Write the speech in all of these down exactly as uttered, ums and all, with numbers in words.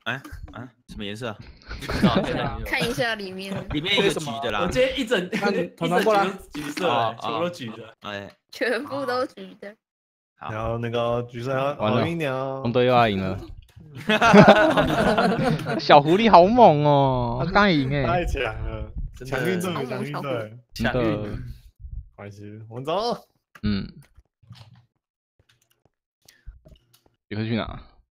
哎啊，什么颜色？ 看一下里面， 里面一个橘的啦。 我今天一整团团过来， 橘色，全部都橘的。 哎， 全部都橘的。 然后那个橘色好运一点哦。 红队又要赢了。小狐狸好猛哦，他刚赢哎， 太强了，强运队，强运队， 真的。 关系，我们走。 嗯。你会去哪？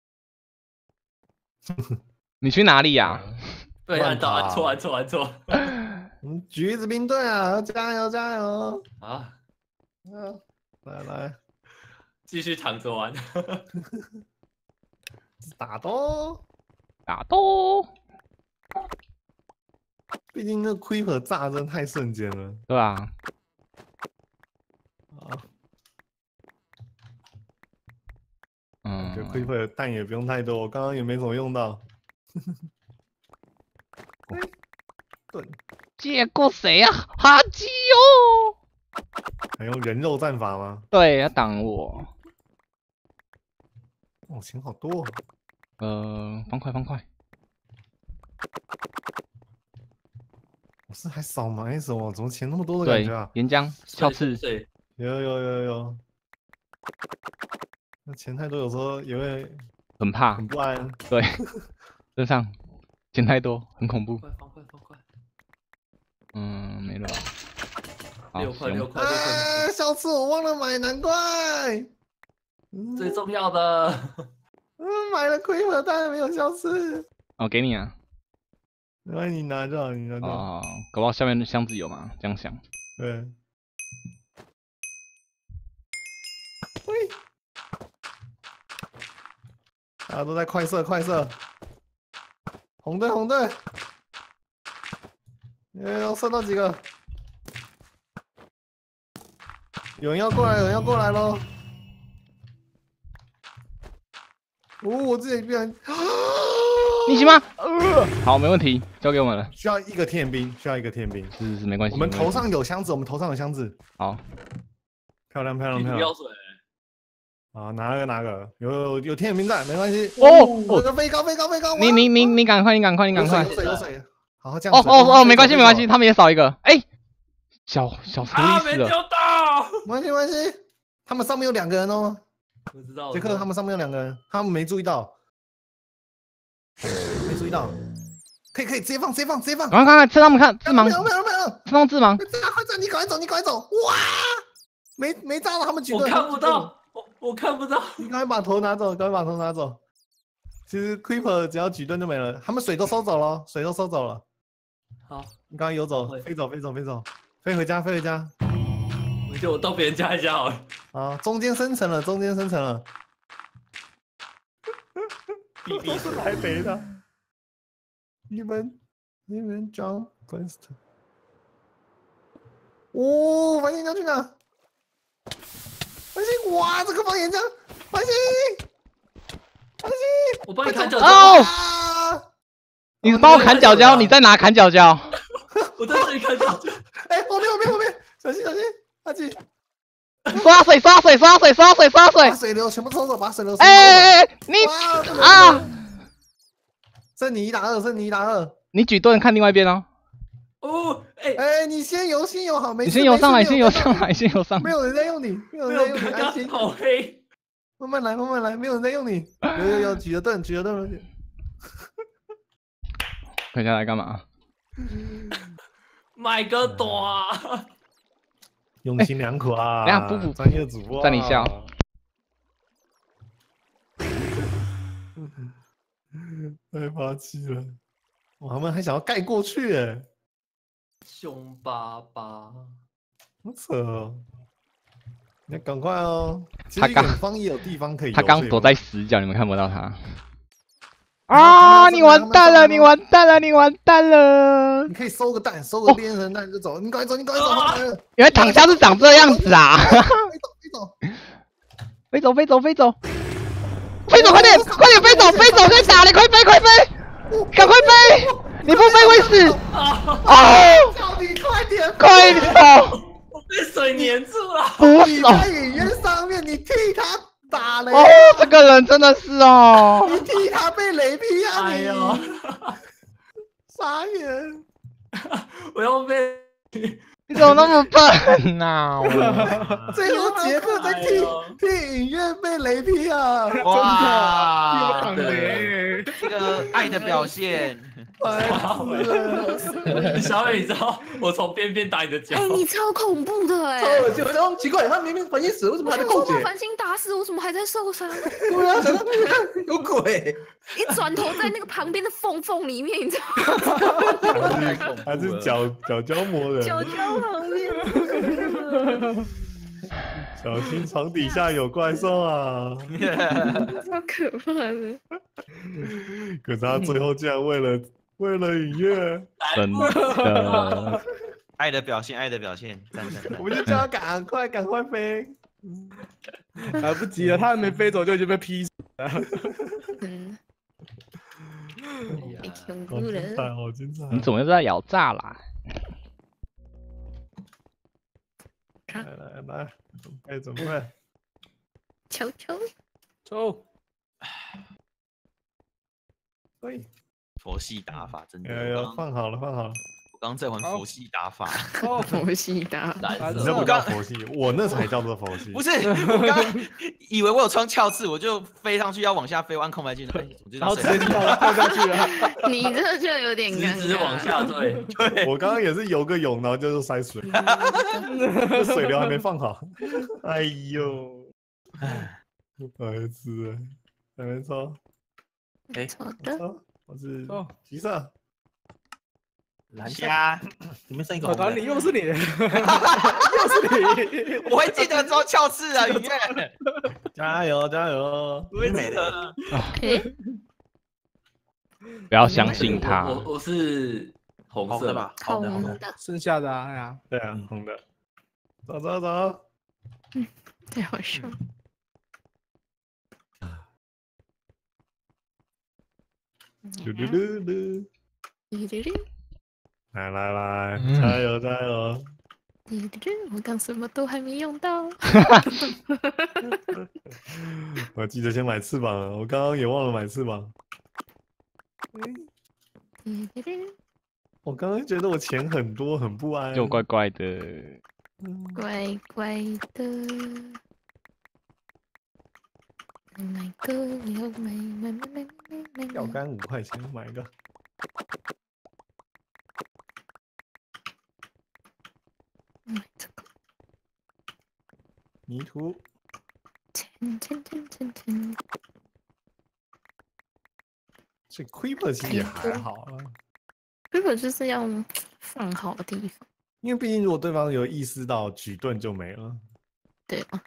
你去哪里呀？ 对，按到按错按错按错。 嗯，橘子兵队啊，加油加油！ 啊， 嗯，来来， 继续躺着玩。 打斗， 打斗。 毕竟那 Creeper 炸真太瞬间了， 对吧？ 啊。 嗯， 这 Creeper 的弹也不用太多，我刚刚也没怎么用到。盾， 借过谁啊？哈基哦！ 还用人肉战法吗？ 对，要挡我。 哦，钱好多。 呃，方块方块。 我是还少买什么？怎么钱那么多的感觉啊？ 岩浆、鞘刺， 有有有有。那钱太多，有时候也会很怕， 很不安。 对，身上钱太多，很恐怖。 快方块方块。 嗯，没了。 六块六块六块。 啊！上次我忘了买，难怪。 最重要的。 嗯，买了亏了，当然没有消失。 哦，给你啊。 没关系，你拿着，你拿着。 哦，搞不好下面的箱子有嘛？这样想。 对。喂。大家都在快射，快射！红队，红队！哎呦，射到几个？有人要过来，有人要过来喽！哦，我自己一边。 你行吗？呃，好，没问题，交给我们了。 需要一个天兵，需要一个天兵。 是是是，没关系。 我们头上有箱子，我们头上有箱子。 好， 漂亮漂亮漂亮。啊，拿个拿个，有有有天兵在，没关系。 哦， 我的飞高飞高飞高。 你你你你赶快，你赶快，你赶快。 有水有水，好好这样。 哦哦哦，没关系没关系，他们也少一个。哎，小小狐狸死了。 没丢到。 没关系没关系，他们上面有两个人哦。 我知道。 杰克，他们上面有两个人，他们没注意到。没注意到。可以可以，直接放直接放直接放。 赶快看看，趁他们看致盲。 没有没有没有。 趁他们致盲。 快走，你赶快走，你赶快走。哇！没没炸到他们举队。 我看不到。我我看不到， 你赶快把头拿走，赶快把头拿走。其实 Creeper 只要举盾就没了，他们水都收走了，水都收走了。 好， 你刚刚游走，飞走，飞走，飞走，飞回家，飞回家。 我就我到别人家一家好了。 啊，中间生成了，中间生成了。 弟弟是台北的。你们，你们 John First。哦，繁星要去哪？繁星，哇，这个放岩浆，繁星，繁星， 我帮你砍脚脚。哦，你帮我砍脚脚，你在哪砍脚脚？ 我在这里砍脚脚。 哎，后面后面后面，小心小心，阿吉。 刷水刷水刷水刷水刷水， 把水流全部抽走，把水流。 哎哎哎，你啊！ 剩你一打二，剩你一打二。 你举盾看另外一边哦。 哦，哎哎，你先游，先游好，没事。 你先游上来，先游上来，先游上来。 没有人在用你，没有人在用你，安心。 好黑。 慢慢来，慢慢来，没有人在用你。有有有，举着盾，举着盾。 快下来干嘛？ 买个短。 用心良苦啊！ 等下，补补专业主播， 在你笑。 太霸气了！哇，他们还想要盖过去哎！ 凶巴巴， 好扯哦！你赶快哦！ 他刚远方也有地方可以。 他刚躲在死角，你们看不到他。啊！你完蛋了！你完蛋了！你完蛋了！ 你可以收个蛋，收个猎人蛋就走。你赶快走！你赶快走！ 原来躺下是长这样子啊！ 飞走！飞走！ 飞走！飞走！飞走！飞走！快点！快点飞走！飞走！可以打了！快飞！快飞！赶快飞！你不飞会死！啊！ 叫你快点！ 快走！ 我被水粘住了！ 不你在影院上面，你替他打嘞！ 哦，这个人真的是哦。 你踢他被雷劈啊你！ 哎呦， 傻眼！ 我要被你怎么那么笨呐？ 最后杰克在踢踢影院被雷劈啊！ 哇， 挡雷， 这个爱的表现， 白痴了！ 小雨，你知道我从边边打你的脚哎，，你超恐怖的哎！ 超恶心！然后奇怪，他明明繁星死，为什么还在扣血？ 我把繁星打死，我怎么还在受伤？ 对啊，想说有鬼！ 一转头在那个旁边的缝缝里面，你知道吗？ 太恐怖了还是角角胶磨人？ 脚胶旁边。 小心床底下有怪兽啊！ 超可怕的！ 可是他最后竟然为了为了影院， 真的。 爱的表现，爱的表现，赞赞赞我！们就叫他赶快赶快飞。 来不及了，他还没飞走就已经被劈死了。 嗯，太恐好怖精彩， 了。 好精彩！ 你怎么又在咬炸啦？ 来来来，准备准备。 球球， 走， 对， 佛系打法真的， 有有我刚放好了放好了。 我刚在玩佛系打法， 走， 佛系打。 蓝你那不叫佛系，我那才叫做佛系。 不是，我刚刚以为我有穿鞘刺，我就飞上去要往下飞，我按空白键，哎，我就然后直这样接跳跳下去了。 你这就有点尴直直往尬。 下坠， 对， 我刚刚也是游个泳，然后就是塞水，这水流还没放好。哎呦，白痴哎！还没抽， 哎， 好的， 抽，我是哦橘色。 蓝虾，里面剩一个我打红的你，又是你，又是你。 我会记得装鞘刺啊，雨月， 加油加油！ 我会记得。 哎， 不要相信他我。我我是红色红的吧？红的，红的。 红的， 剩下的啊，哎呀， 对啊，红的。走走走， 太好笑了。 噜噜噜噜。 滴滴滴来来来， 嗯加油加油！ 滴滴滴，我刚什么都还没用到。 我记得先买翅膀了，我刚刚也忘了买翅膀。 滴滴滴， 我刚刚觉得我钱很多，很不安。 就怪怪的。 乖乖的。买个要买买买买买买钓竿五块钱买一个。 买这个。 泥土， 钱钱钱钱钱。 这 Creeper 其实也还好啊， 日本就是要放好的地方。 因为毕竟如果对方有意识到举盾就没了， 对啊，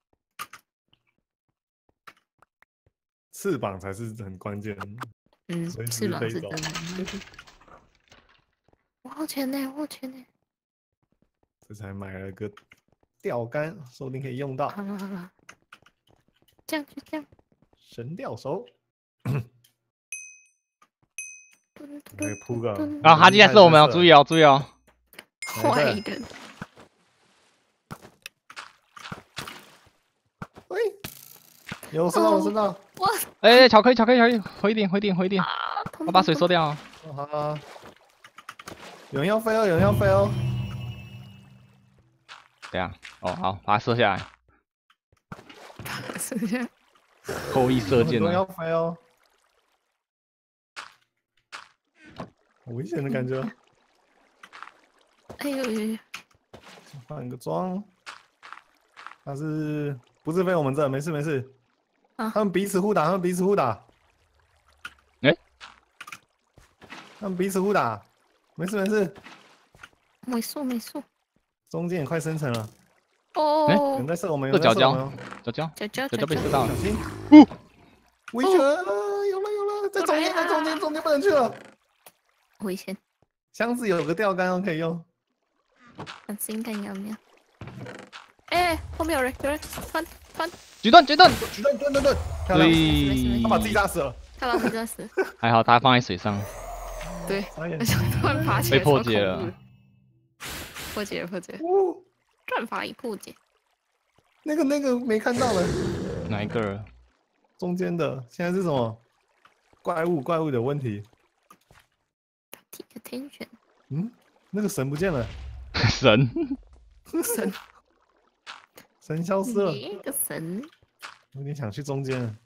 翅膀才是很关键。 嗯， 随时翅膀飞走是真的。我好钱呢，我好钱呢。 这才买了个钓竿，说不定可以用到好了好了，这样就这样。 神钓手。 可可以铺个然后他竟然是我们哦，注意哦，注意哦。 坏人。 喂，有我收到，我收到。 哇哎，巧克力，巧克力，巧克力，回一点，回一点，回一点。 啊！ 我把水收掉哦。 哦好好，有人要飞哦，有人要飞哦。 这样，哦，好，把它射下来。 是这样。 后羿射箭很多人要了。 飞哦。好危险的感觉。 哎呦呦呦！ 换个装，他是不是飞我们这？没事没事。 啊他们彼此互打，他们彼此互打。 哎他们彼此互打，没事没事。 没错没错。 中间也快生成了，有哦人，在射我们，有这角角人在射我们哦。 角角， 脚脚角脚脚。 角被射到了小。心！ 呜， 维权，有了有了，在中间，在中间，中间不能去了。 危险， 箱子有个钓竿哦，可以用。 那是应该要没有？哎，后面有人，有人翻翻， 举盾，举盾。 举盾，盾，盾，盾，漂亮！ 对他把自己打死了。 他把自己死。 还好他放在水上。 对， 傻眼而。且突然爬起来， 被破解了超恐怖的。破解了，破解了， 呜， 战法已破解。 那个那个没看到了。 哪一个？ 中间的现在是什么？怪物怪物的问题。 提个天选。 嗯，那个神不见了， 神神， 神消失了。 一个神。 有点想去中间了，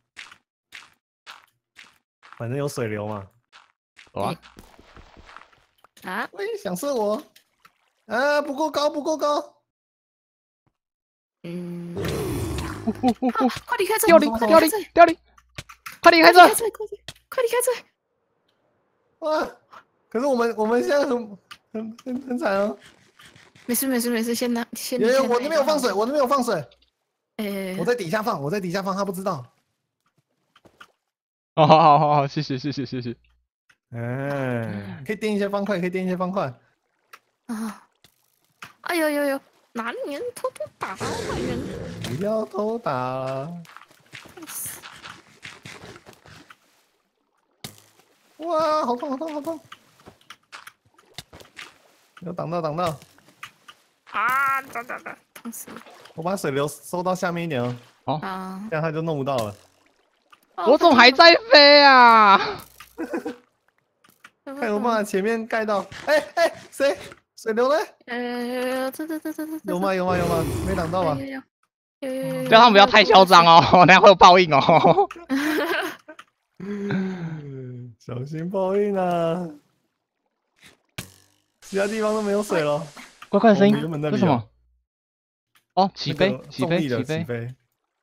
反正有水流嘛。 哇！ 啊！ 喂，想射我？啊，不够高，不够高。 嗯。 呼呼呼！ 快离开这！ 凋零，凋零，凋零！快离开这！ 快离开这！快离开这！ 哇！可是我们我们现在很很很很惨啊！ 没事没事没事，先拿先。 有有，我那边有放水，我那边有放水。 哎， 我在底下放，我在底下放，他不知道。 哦，好好好好，谢谢谢谢谢谢。 嗯，可以垫一些方块，可以垫一些方块。 啊！哎呦呦呦！哪里人偷偷打坏人？ 不要偷打了！哇，好痛好痛好痛！有挡到挡到！ 啊！打打打！痛死了！ 我把水流收到下面一点哦， 啊！ 这样他就弄不到了。 我怎么还在飞啊？ 看有没有办法前面盖到？哎哎，谁？水流呢？ 呃，这这这这这有吗有吗有吗？没挡到吧？ 有有有有。 叫他们不要太嚣张哦，等下会有报应哦。 小心报应啊！其他地方都没有水了。 怪怪的声音， 原本那里这是什么？哦，起飞那个起飞重力的起飞。 起飞。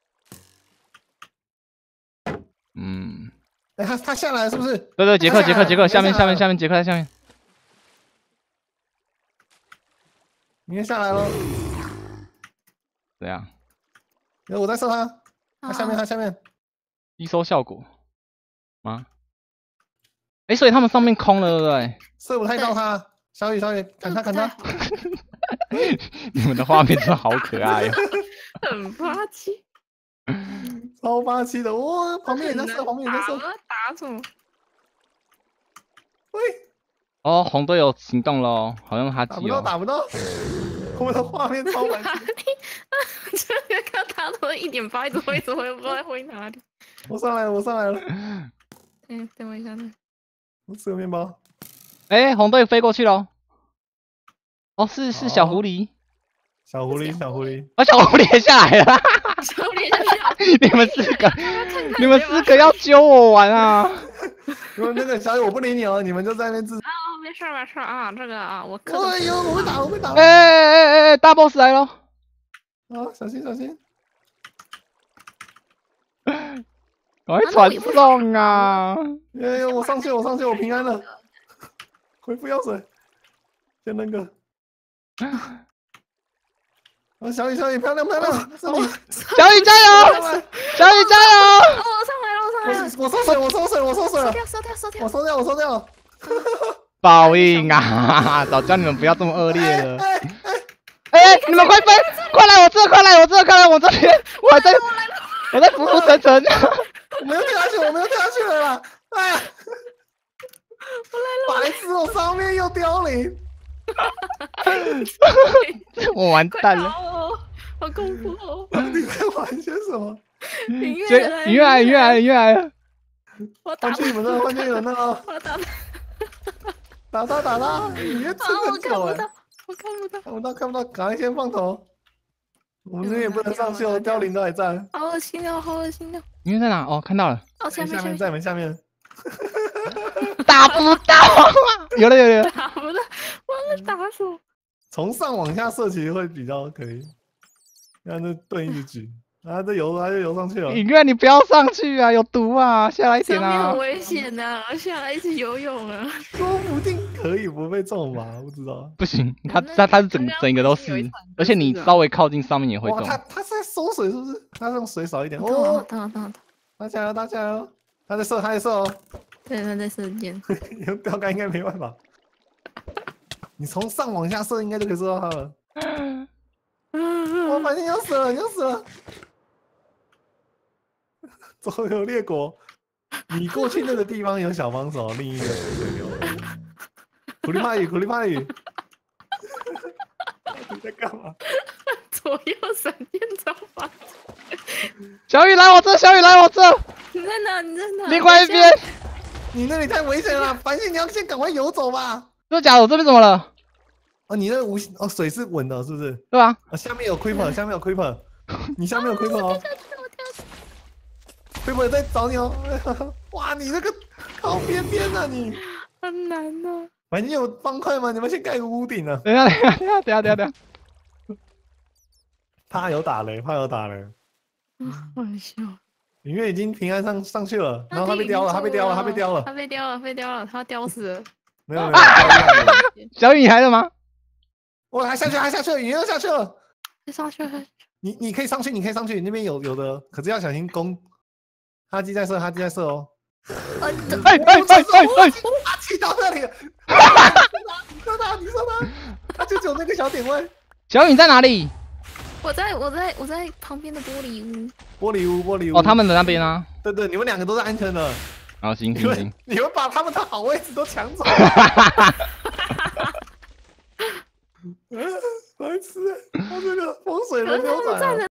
嗯， 哎，他他下来了是不是？ 对对，杰克杰克杰克，下面下来了下面下面，杰克在下面。 你也下来了。 怎样？ 哎，我在射他，他下面他下面。 吸收效果吗？哎，所以他们上面空了，对不对？ 射不太到他。小雨小雨，砍他砍他。 你们的画面真的好可爱哦。 很霸气。 超霸气的哇！旁边也在射，旁边也在射。 打什么？ 喂！ 哦，红队有行动喽，好像他打不到，打不到。我的画面超白痴。 这个看他都一点八，一直挥，一直挥，不知道挥哪里。 我上来了，我上来了。 嗯，等我一下呢。 我吃个面包。 哎，红队飞过去喽。哦，是是小狐狸。 小狐狸，小狐狸。 哦，小狐狸也下来了。 小狐狸也下来了。 你们四个，你们四个要揪我玩啊！ 因为那个小雨我不理你哦，你们就在那边自。 啊，没事没事啊，这个啊，我克。 哎呦，我被打，我被打。 哎哎哎哎，大 boss 来了！ 啊，小心小心！ 赶快传送啊！ 哎呦，我上去，我上去，我平安了。恢复药水，先那个。啊，小雨小雨，漂亮漂亮，是你。 小雨加油！小雨加油！ 我上来了，我上来了。 我收水，我收水，我收水了。 收掉收掉收掉。 我收掉，我收掉。 报应啊！早叫你们不要这么恶劣了。 哎哎哎，你们快飞，快来我这，快来我这，快来我这边，我还在，我在浮浮沉沉。 我没有掉下去，我没有掉下去了啦！哎呀，我来了，白痴哦，上面又凋零。 我完蛋了。 好恐怖哦！ 你在玩些什么？ 音乐来， 音乐来，音乐来，音乐来了！ 我打换去你们那，换去你们那哦！ 我打他， 打他，打他！你越撑我很久哎， 我看不到， 看不到，看不到，赶快先放头。我们那也不能上去哦，凋零都还在。 好恶心哦，好恶心哦！ 音乐在哪？哦，看到了。 哦，下面下面，在你们下面。 打不到，有了有了有了。 打不到，忘了打什么？ 从上往下射其实会比较可以。让这盾一直举，啊，这游它就游上去了。 影月，你不要上去啊，有毒啊，下来一点啊上面很。危险的，下来一直游泳啊。 说不定可以不被中吧，不知道。 不行，它它它是整整个都是，而且你稍微靠近上面也会哇， 中。 他他是在收水是不是？他让水少一点。 等我， 哦， 等我，等我， 打起来了，打起来了！他在射，他在射哦。 对，他在射箭。 用标杆应该没办法。你从上往下射，应该就可以射到他了。我反正你要死了，你要死了！周游列国，你过去那个地方有小帮手，另一个水流。苦力怕雨，苦力怕雨。你在干嘛？ 左右闪电招法。 小雨来我这，小雨来我这， 你在哪？你在哪？ 另外一边。 你那里太危险了，繁星，你要先赶快游走吧。 真的假的？我这边怎么了？ 哦，你那无哦水是稳的，是不是？ 对吧？ 啊，下面有 creeper， 下面有 creeper， 你下面有 creeper 哦。creeper 在找你哦。哇，你那个靠边边啊你！ 很难哦。 繁星有方块吗？你们先盖个屋顶啊。 等一下，等一下，等一下，等一下，等一下。 怕有打雷，怕有打雷。 好笑。 影月已经平安上上去了，然后他被叼了，他被叼了，他被叼了， 他被叼了，被叼了，他叼死了。 没有没有。 小雨你还在吗？ 我还下去，还下去了，影月又下去了。 上去了。 你你可以上去，你可以上去，你那边有有的，可是要小心攻。哈基在射，哈基在射哦。 呃， 哎哎哎哎哎！ 哈基到那里了。你说他，你说他，他就只有那个小点位。 小雨你在哪里？ 我在我在我在旁边的玻璃屋。 玻璃屋，玻璃屋。 哦，他们的那边啊。 对对，你们两个都是安全的。 好，行你行行们。你们把他们的好位置都抢走。白痴，他这个风水轮流转啊。